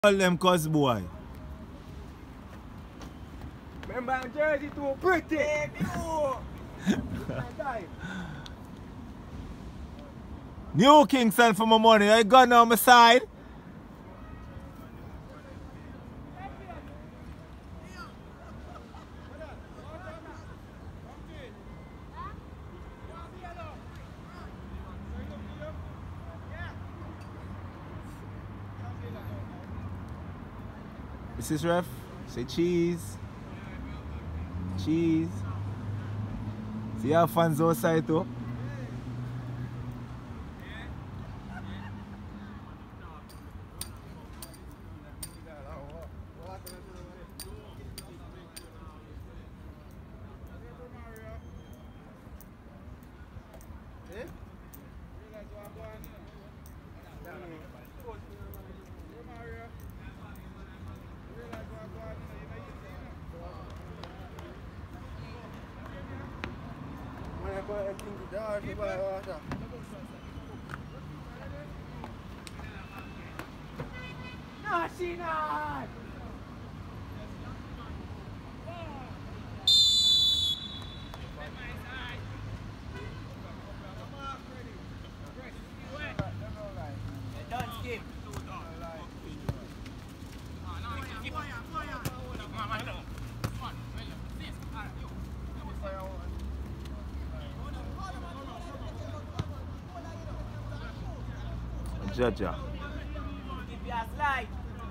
All them cuz boy. Remember I'm jersey too pretty. New Kingston for my money. I got on my side. This is ref. Say cheese. Cheese. See how fans outside too? No, she not. Jaja. Keep your slide.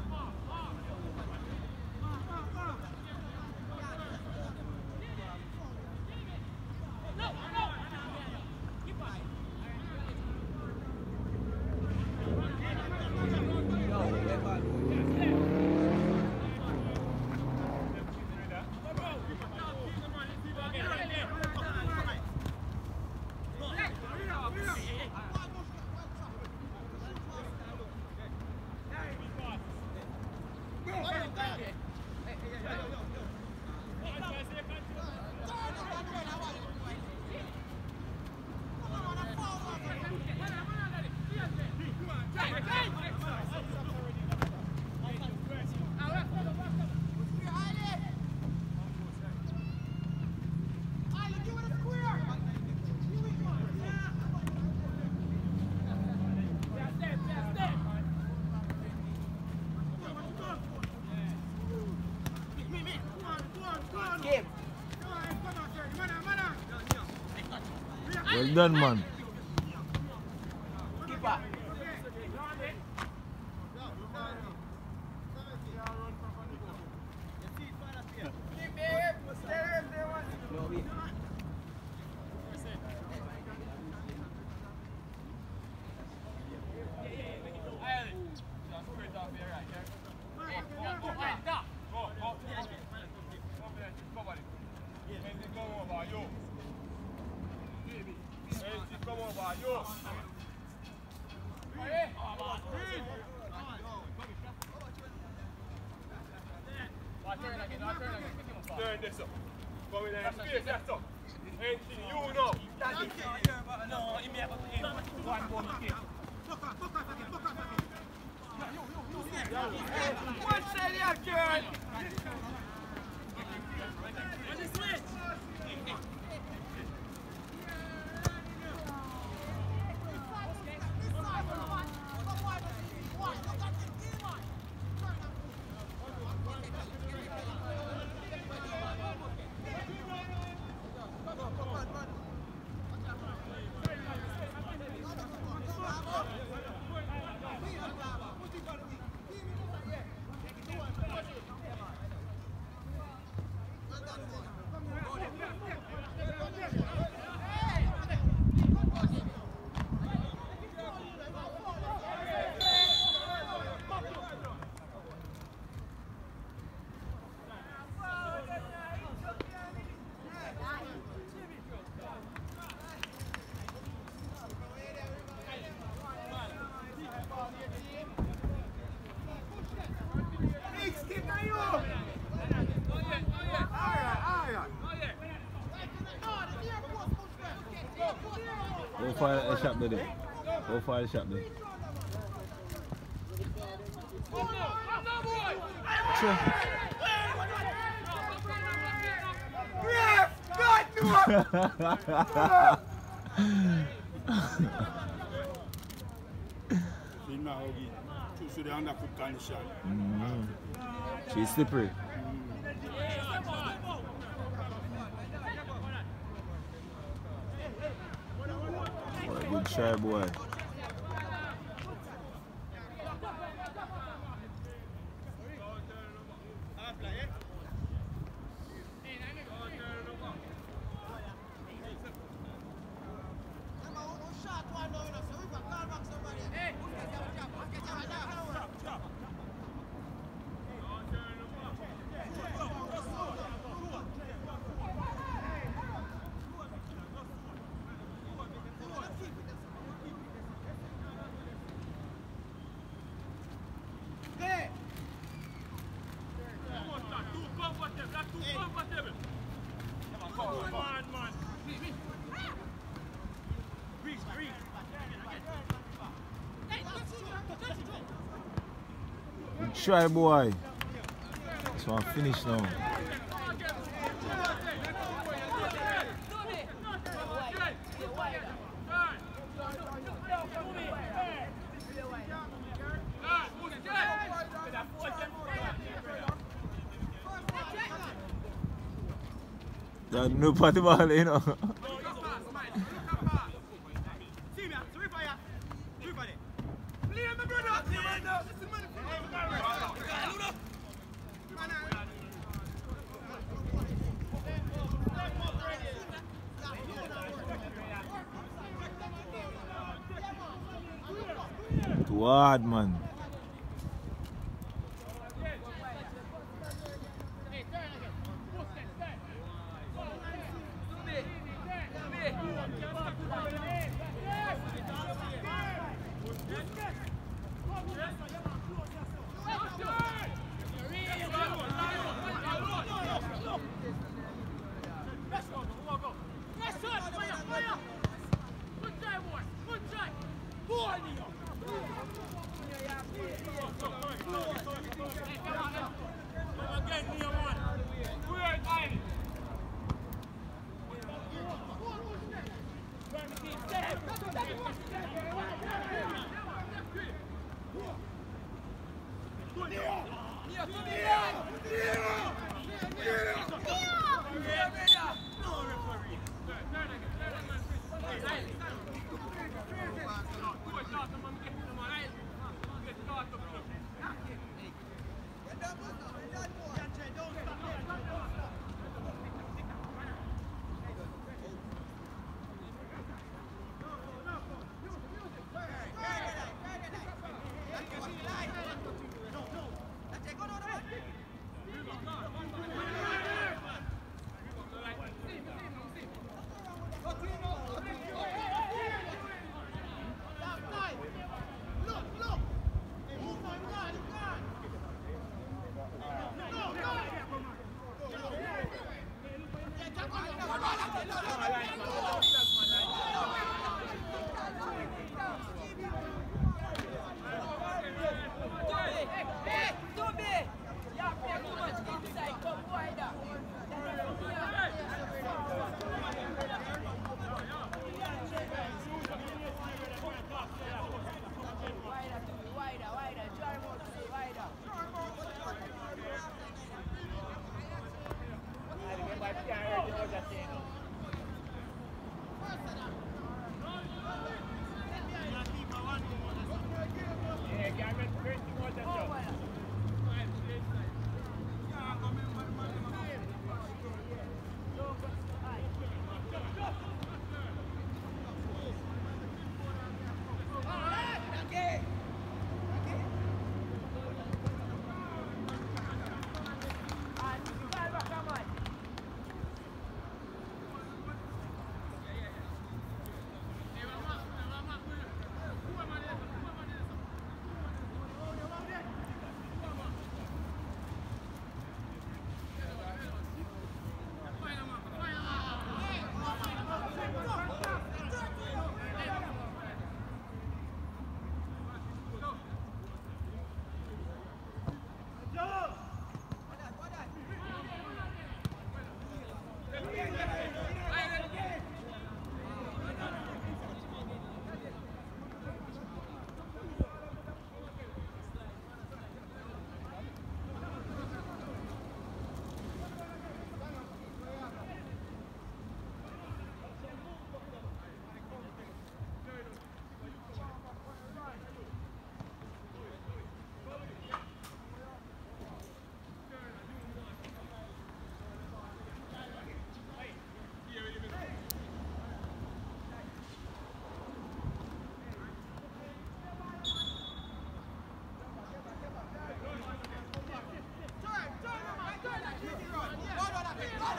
Well done, man. Turn this up. Go in there. Space, that's up. Anything you know. No, he may have one more game. One side here, girl. Go for a shot there. Go for a shot there. Sure. Ref! God, no! To the underfoot condition. She's slippery. Boy, good try, boy. Good try, boy. So I'm finished now. That no party ball, you know. Too hard, man.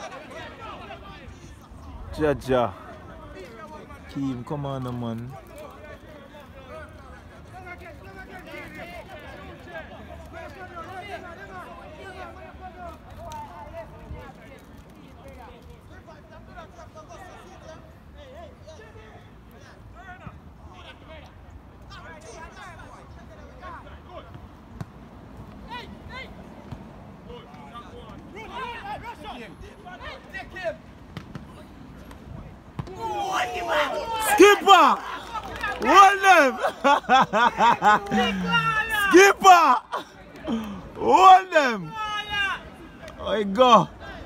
Jaja. Keem, come on, man. Skipper! Hold them! Skipper! Hold them! Oh, you go!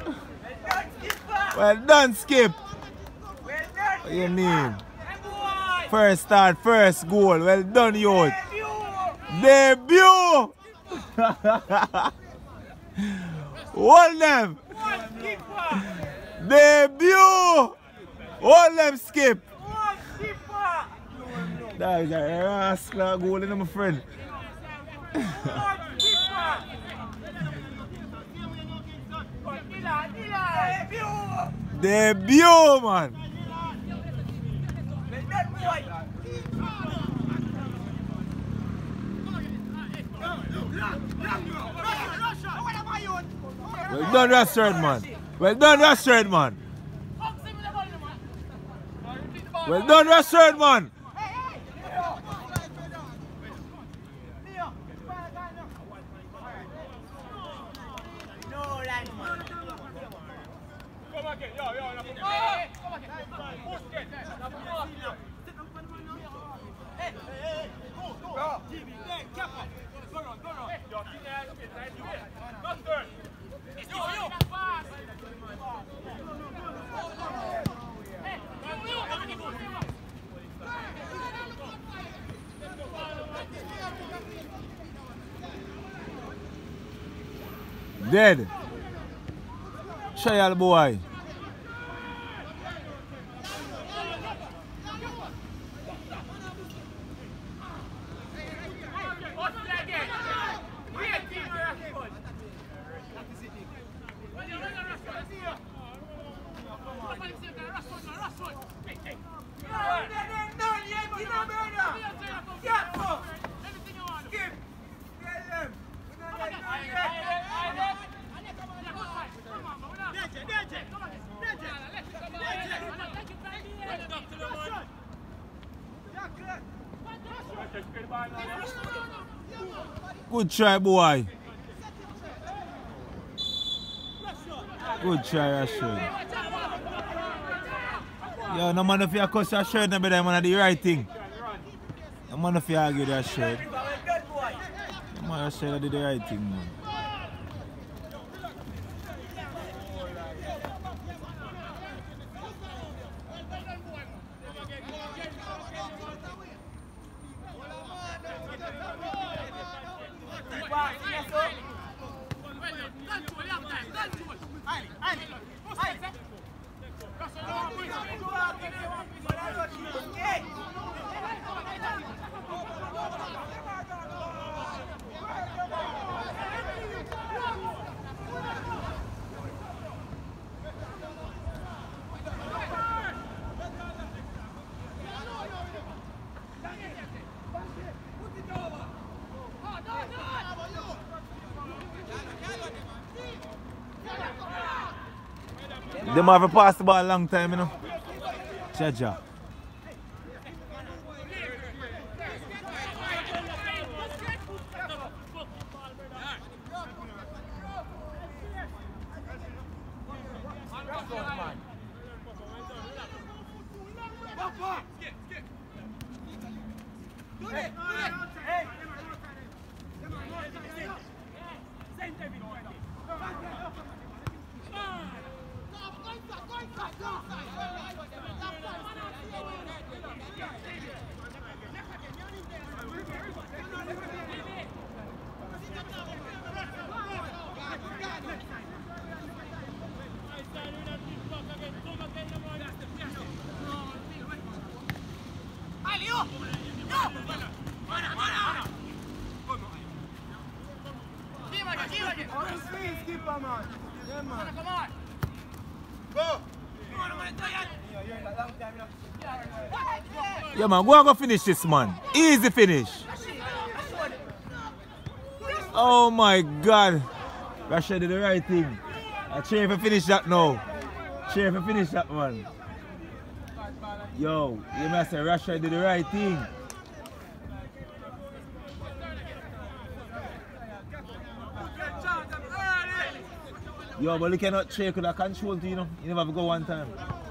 Well done, Skip! What do you mean? First start, first goal. Well done, youth! Debut! Hold them! Debut! Hold them, Skip! That is a rascal goal in my friend. Debut, man! Well done, Rashford, man! Well done, Rashford, man! Well done, Rashford, man! Dead. Trial boy. Good try, boy. Good try, Rashford. Yo, no man if you cuss Rashford, no better man do the right thing. No man if you argue Rashford. No man Rashford do the right thing, man. They might have passed the ball a long time, you know. Jaja. Yeah, man, go and go finish this, man. Easy finish. Oh my God. Rashad did the right thing. I cheer if I finish that now. Cheer if I finish that one. Yo, you must say Rashad did the right thing. Yo, but you cannot cheer because I control to, you know. You never have to go one time.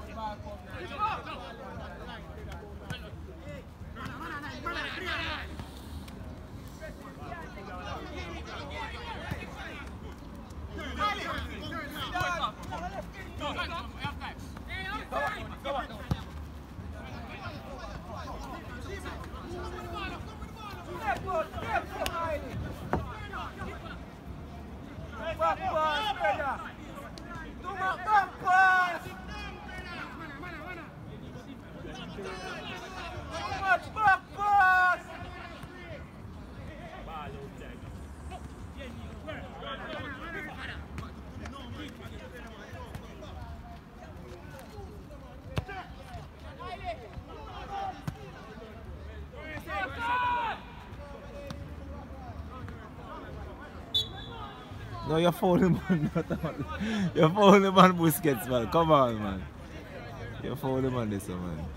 No, you're fouling man, you're fouling man Busquets, man. Come on, man. You're fouling man this one, man.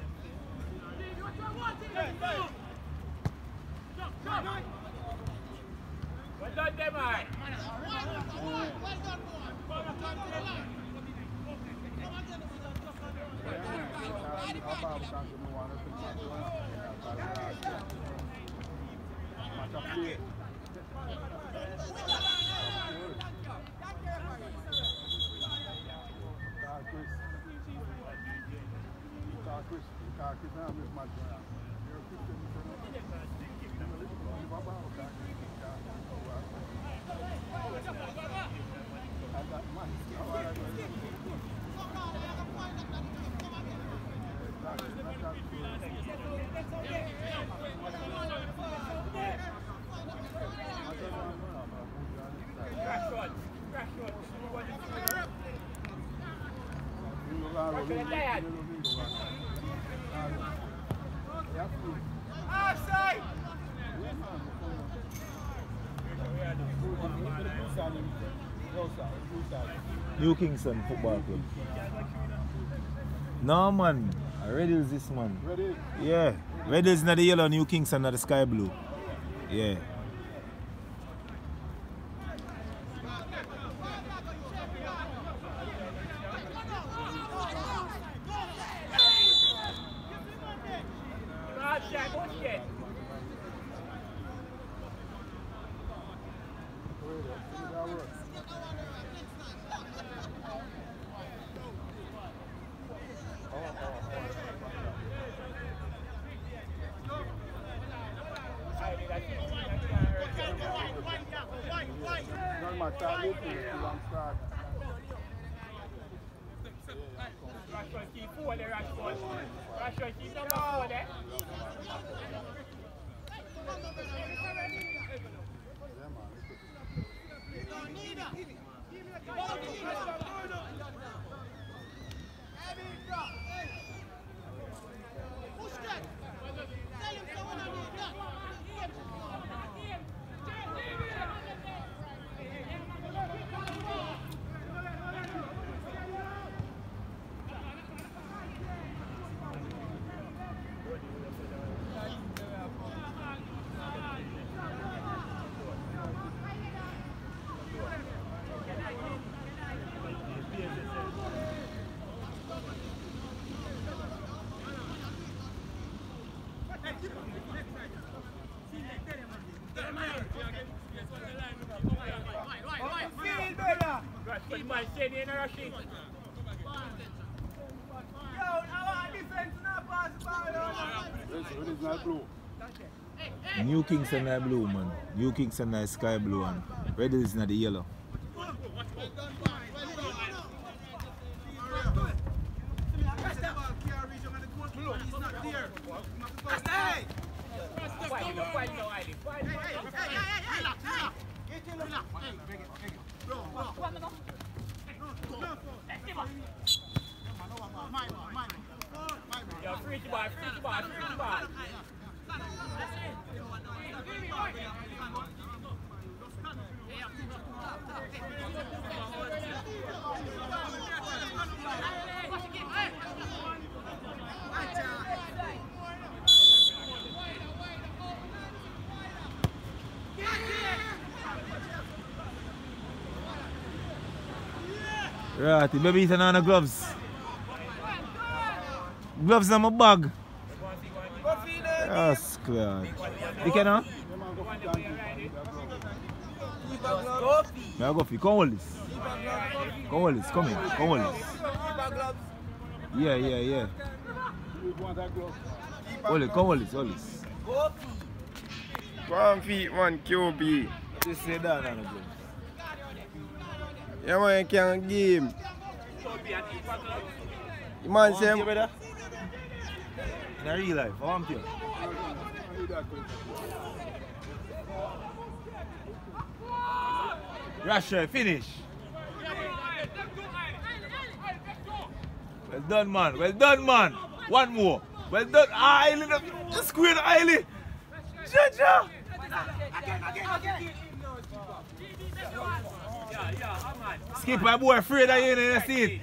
Well done, them, man. New Kingston Football Club. No, man. Red Hills this man. Red Hills? Yeah. Red Hills not the yellow, New Kingston not the sky blue. Yeah. New Kingston is blue, man. New Kingston is sky blue and Red Hills is not the yellow. Yeah, free to buy. Right, the baby eating on the gloves. Gloves in my bag. Yes, clear. You can now? Go for come hold this. Come hold this, come in. Come hold this. Yeah. Hold it, come hold this. 1 feet, 1 QB. Just say that on the gloves. Yeah, man, you can't give him. The man say, in real life, I want you. Russia, finish. Well done, man. One more. Well done, Ailey. The screen, Ailey. Jaja. Skip, my boy, afraid of you in the seat.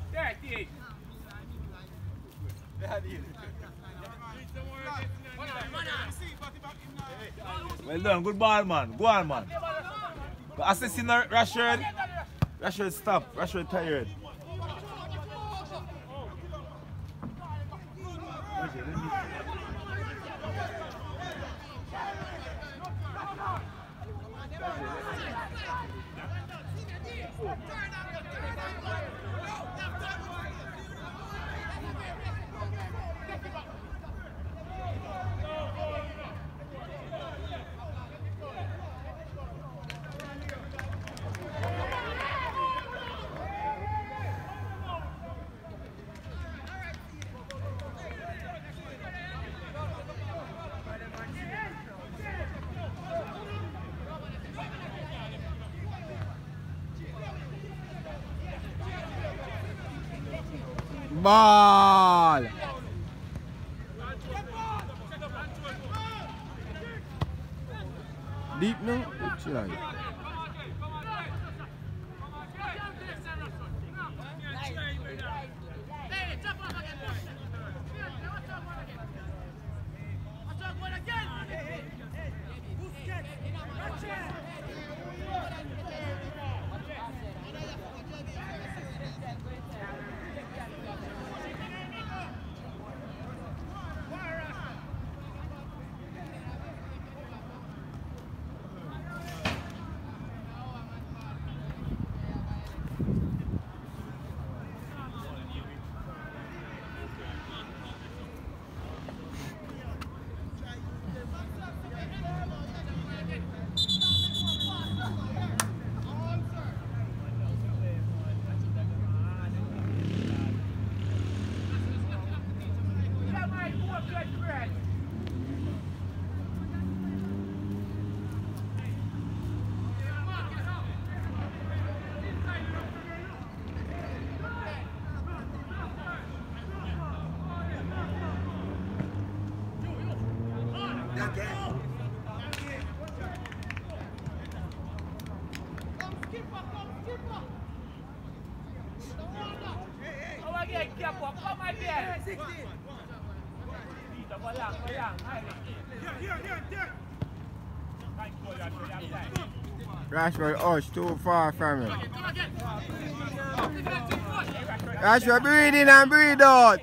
Well done, good ball, man. Go on, man. Assisting Rashford. Rashford stop. Rashford tired. ball. Deep now? Chill out. Rashford, too far from him. Rashford, breathe in and breathe out.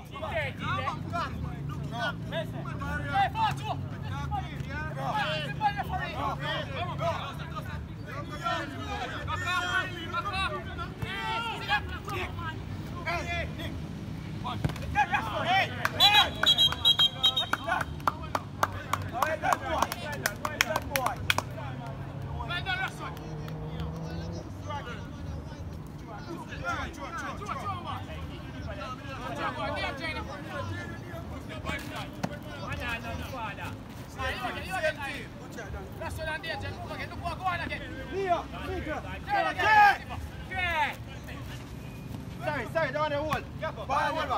Sorry, don't want to hold.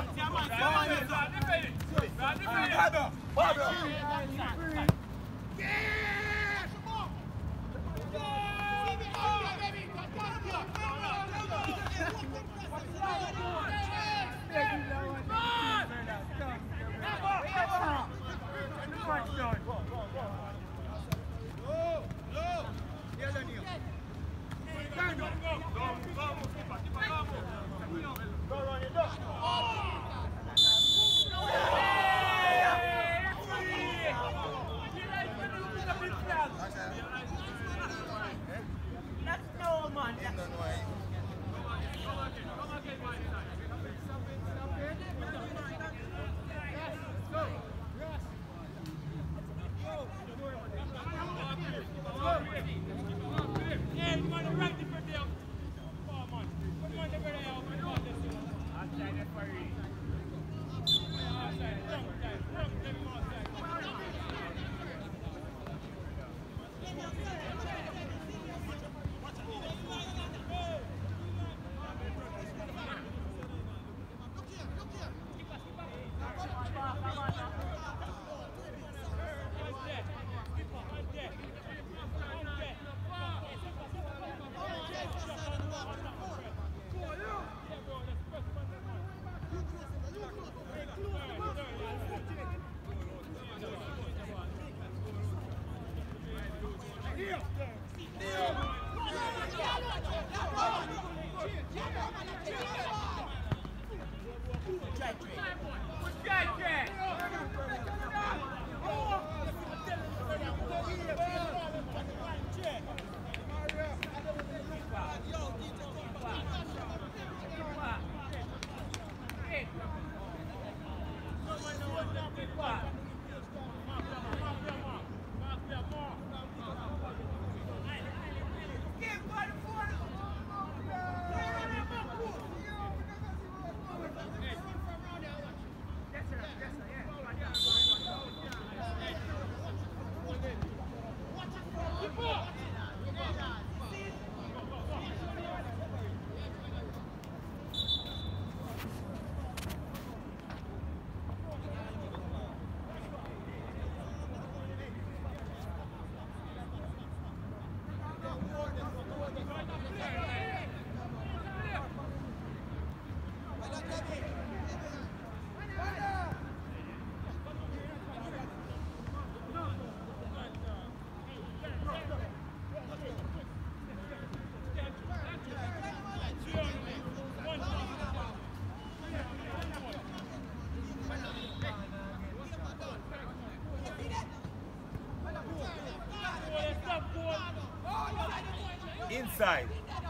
Inside.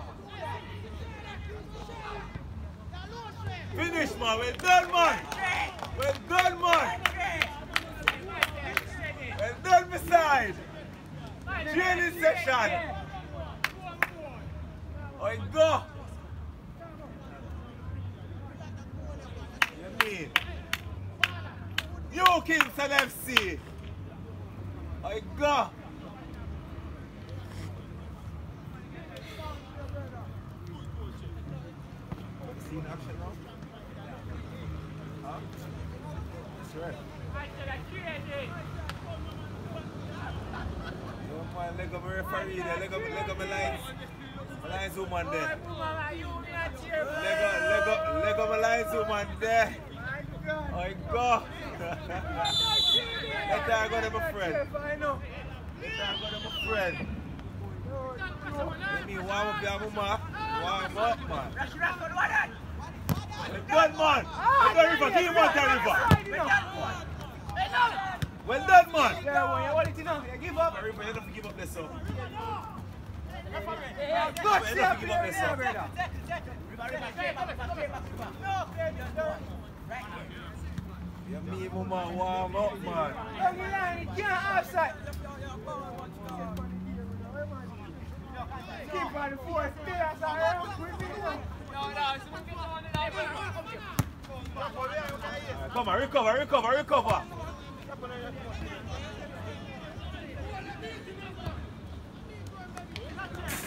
Finish, man. Well done, man. Well done, man. Well done, beside. Training session. Oh, go. You mean? You Kingston FC. Oh, go. In action now? Huh? That's right. Yo, man, leg up my referee there, leg up my lines woman there. Leg up my lines woman there. Oh, go. Let her go to my friend. Let her go to my friend. Let me warm up your mama. Warm up, man. Well done, man. Well done, River. Give him one time, River. Well done, man. Yeah, what did you know? Give up. River, you don't have to give up this, so. Good You don't have to give up this, so. Yeah, me, mama, warm up, man. Get outside. Keep on the force. Stay outside. Come on, recover.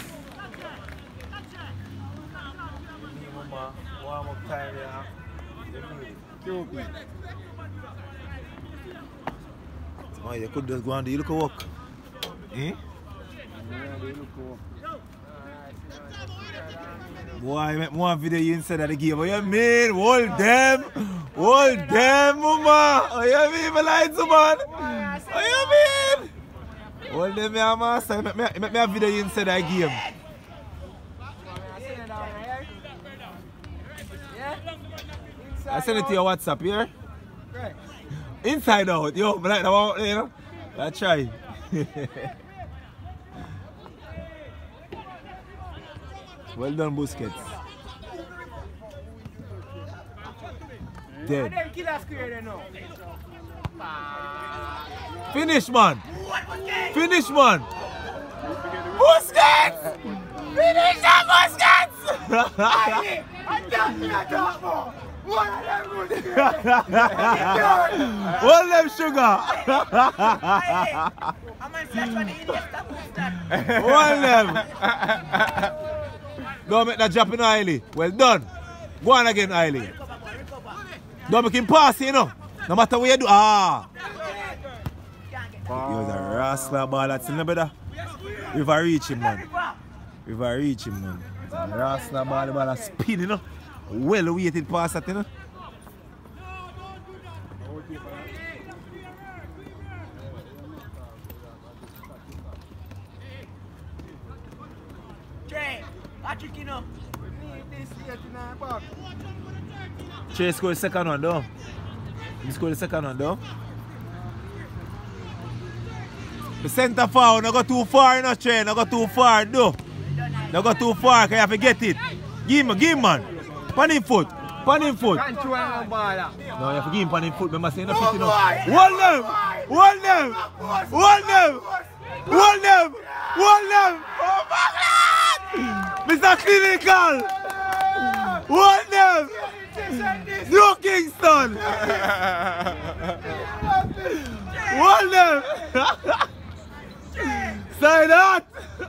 Mama, warm up time, yeah. Cupid. Oh, you could just go and do a little work. Eh? Boy, make more video you inside of the game. What you mean? Hold them! Hold them, mama! What you mean, my lights, man? What you mean? Hold them, my master. Make me a video you inside of the game. I send it to your WhatsApp, here. Inside out, yo, but like that one, you know. I try. Well done, Busquets. Dead. Finish, man. Finish, man. Busquets! Finish that, Busquets! Hold them, sugar. Hold them. Don't make that drop in Eiley. Well done. Go on again, Eiley. Don't make him pass, you know. No matter what you do. Ah. He was a rascal ball. That's in the better. We've reached him, man. We've reached him, man. It's a rascal ball. The ball is spin, you know. Well weighted pass that, you know. Trey scored the second one, though. He scored the second one, though. The centre forward, not go too far, you know, Trey. Not go too far, though. Not go too far, because you have to get it. Give him, man. Pan him foot. Pan him foot. No, you have to give him pan him foot. Remember saying the foot, you know. Hold them! Hold them! Hold them! Hold them! Hold them! Oh my God! Mr. Clinical! Hold them! No Kingston! Hold them! Say that!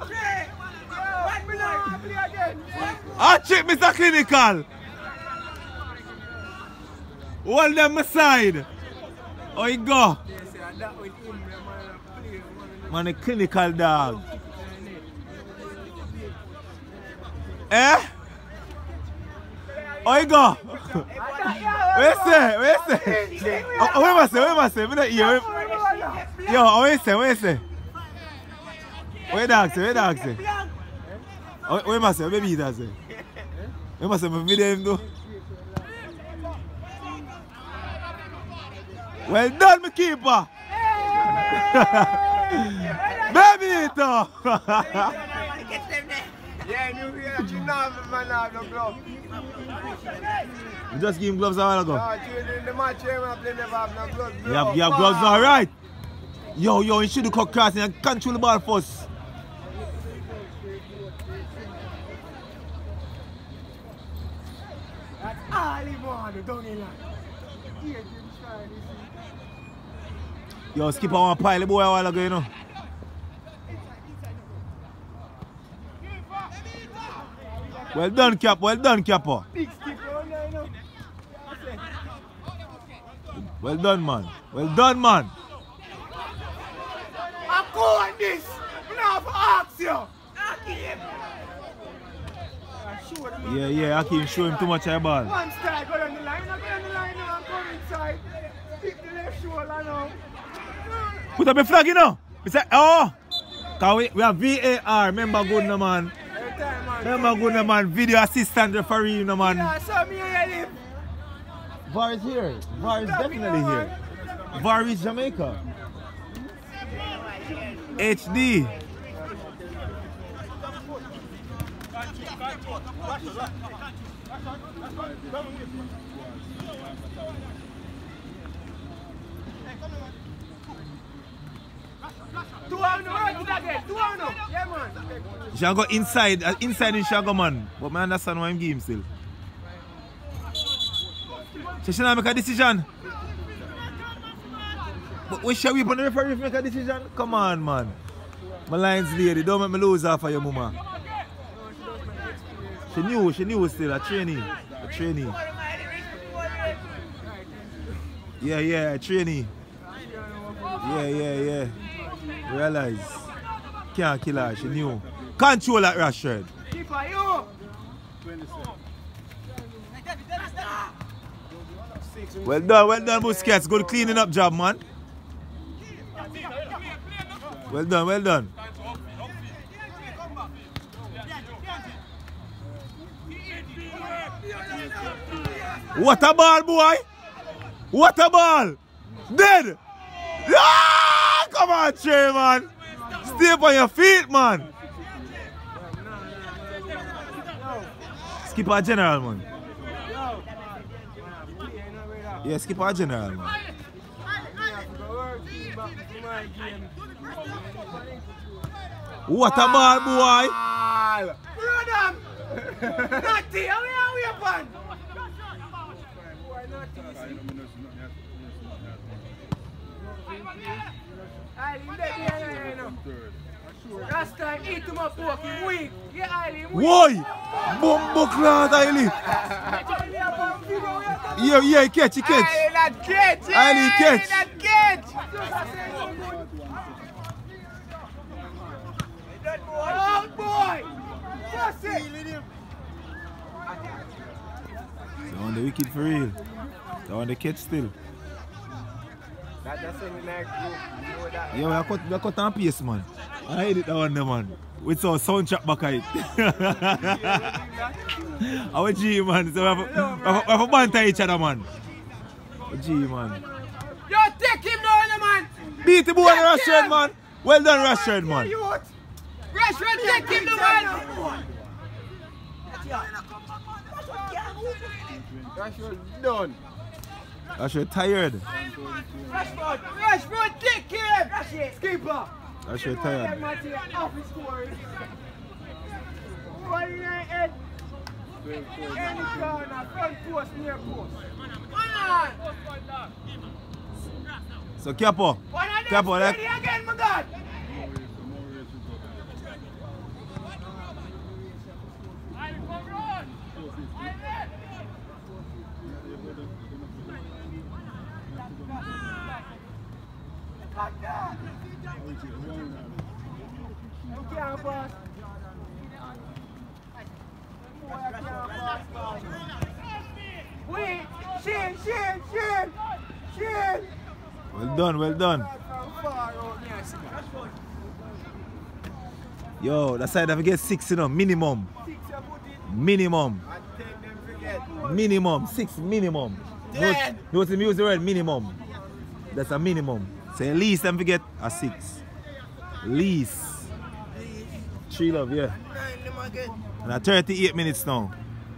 I check Mr. Clinical! Hold them aside! Oh, you go! Man, a clinical dog. Eh? Oh, you go! Where you say? Where you say? Oh, where must say? Where must say? I'm not here. Yo, where you say? Where you say? Where dog say? Where dog say? Where must say? Where baby that say? Where must say? My video him do. Well done, my keeper. Baby it up. Yeah, you have no gloves. You just give him gloves a while ago. No, in the match, you have no gloves. You have gloves, all right. Yo, you should cut crossing and control the ball first. That's all he wanted, don't he? Yo, skip on pile the boy a while ago, you know. Well done, Cap. Well done, Capo. Big skipper on there, you know. Well done, man. Well done, man. I'm going this. I'm not for ask you. Yeah, Akeem show him too much of the ball. One strike, go down the line, now go down the line now, and come inside. Pick the left shoulder now. Put up a flag, you know. We say, oh, cause we have VAR. Remember good, no, man. Remember good, no, man. Video assistant referee, no, man. Yeah, so me and him. VAR is here. VAR is definitely here. VAR is Jamaica. HD. Yeah, man. He shall go inside in Shago, man. But I understand why I'm giving him still. She shall make a decision. But we shall we put the referee make a decision? Come on, man. My Lions lady, don't make me lose off of your mama. She knew still, a trainee. Yeah, trainee. Yeah. Realize. Can't kill her, she knew. Control that Rashford. Keeper, you! Well done, Busquets. Good cleaning up job, man. Well done. What a ball, boy! What a ball! Dead! Ah, come on, Che, man! Stay up on your feet, man! Skip our general, man. Yeah, skip our general, man. What a ball, boy! Run Natty, how are we upon? Last time, eat him up, walk him weak. Yeah, Eileen, weak. Why? Bumbo cloud, Eileen. Yeah, catch. Eileen, that catch. Eileen, catch. That catch. Oh, boy. Just it. They on the wicked for real. They on the catch still. That's in the next group. You know that. Yeah, we cut on pace, man. I hate it down there, man. With some soundtrack back at it. Our G, man. So we have a banter each other, man. G, man. Yo, take him down, man. Beat the boy on Rashford, man. Well done, Rashford, man. Rashford, take him down, man. Rashford done. Rashford tired. Rashford, take him. Skipper. Rashford tired. One in the head. Any corner, front post, near post. One. So Capo. Capo, like. Again, my God. Wait, Shane. Well done. Yo, that side have to get 6, you know, minimum. Minimum. 6 minimum. Note him use the word minimum. That's a minimum. So at least them forget a 6. Least. 3 love, yeah. And at 38 minutes now.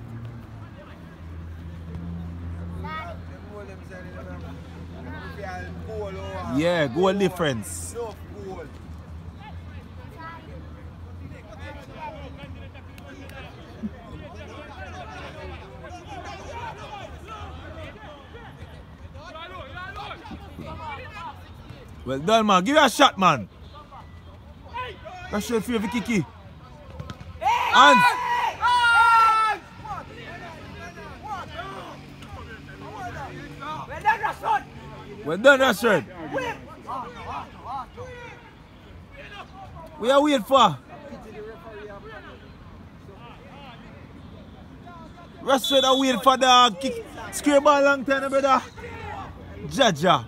Yeah, goal difference. Well done, man. Give it a shot, man. That's straight for you, Kiki. Hands. Well done, Rashford. We are waiting for. Rashford are waiting for the kick. Square ball long time, brother. Jaja.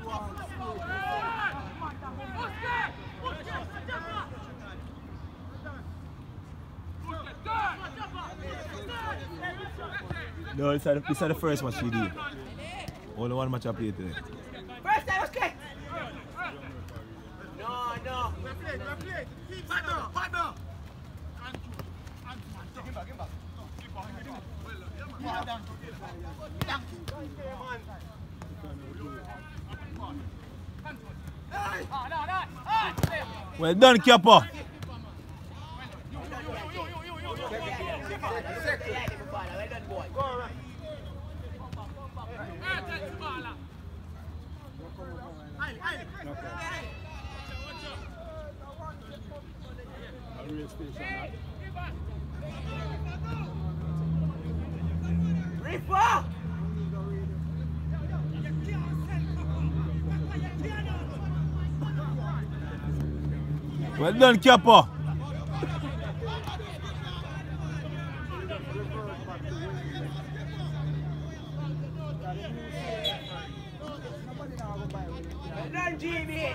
No, this is the first match we did. Only one match I played today. First time was kicked. No. Partner. Well done, Capo. Well done, Capo. Well done, GB.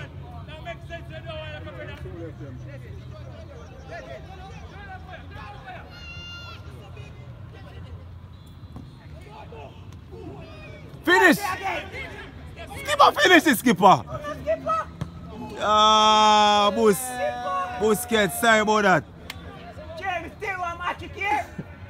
Finish! Skipper, finish it, Skipper! Ah, Busquets, sorry about that. James, still one match here.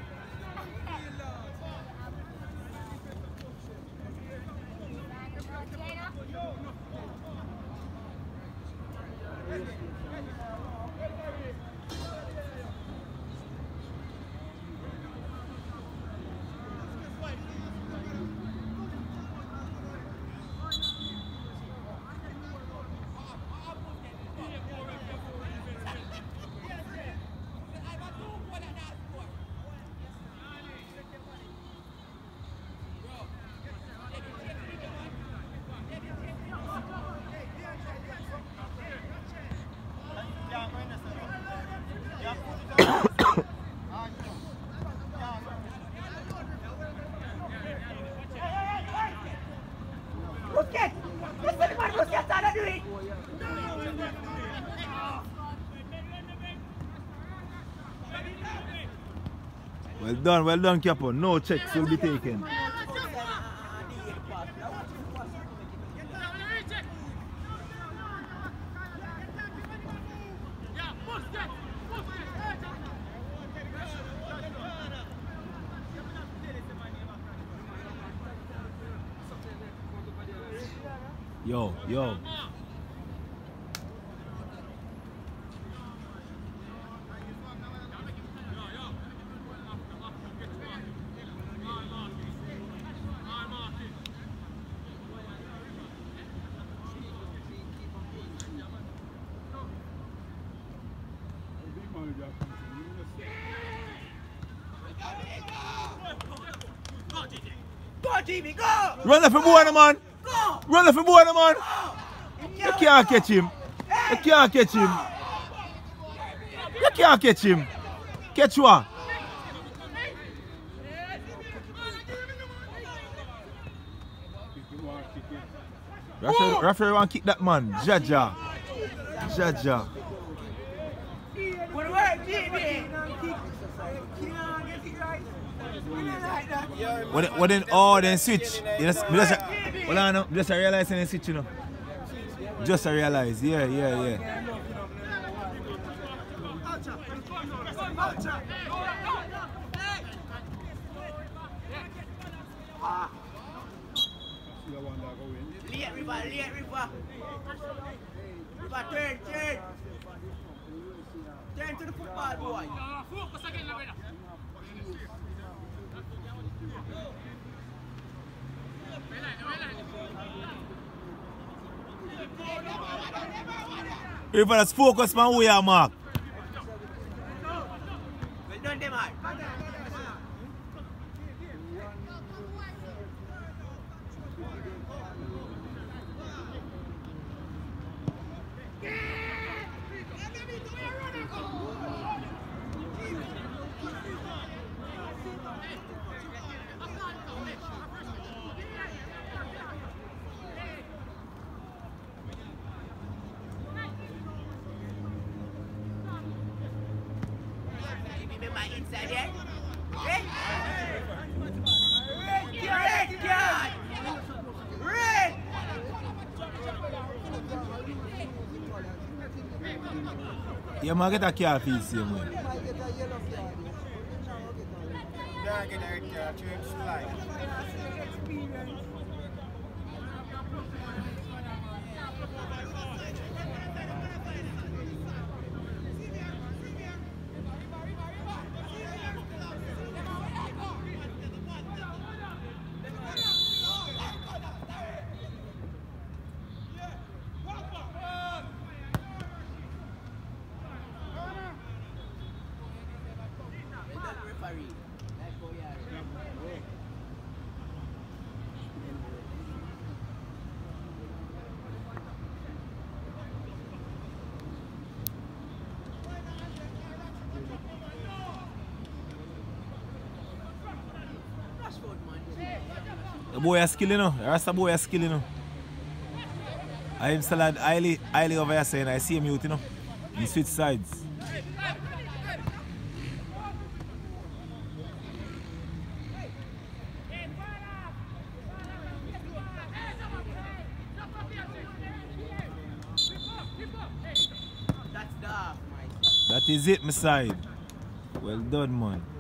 Busquets! Listen to man, Busquets, how to do it! Well done, Capo. No checks will be taken. Yo. Go, GB, go! Run up for boy, man! Go! Run up for boy, man! You can't catch him. You can't catch him. You can't catch him. Catch what? Referee want to kick that man. Jaja. Good work, GB! Then switch. Just realize and switch, you know. Just realize, yeah. Late river. River, turn. Turn to the football, boy. River, let's focus man, we are Mark. Well done, Demar. Inside here. Red card! Red! You might get a car for the same way. Yeah, get a red card, change slide. The boy is skilling, you know. The rest of the boy is skilling, you know. I am still highly over here saying I see him out, you know. He switch sides. That is it, my side. Well done, man.